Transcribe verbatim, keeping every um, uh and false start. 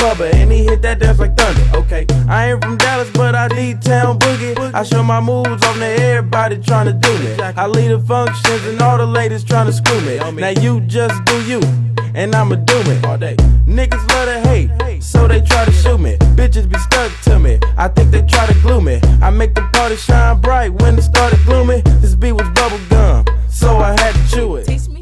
Bubba, and he hit that dance like thunder. Okay, I ain't from Dallas, but I D-Town boogie. I show my moves on to everybody trying to do me. I lead the functions and all the ladies trying to screw me. Now you just do you, and I'ma do it all day. Niggas love to hate, so they try to shoot me. Bitches be stuck to me, I think they try to glue me. I make the party shine bright when it started gloomy. This beat was bubble gum, so I had to chew it.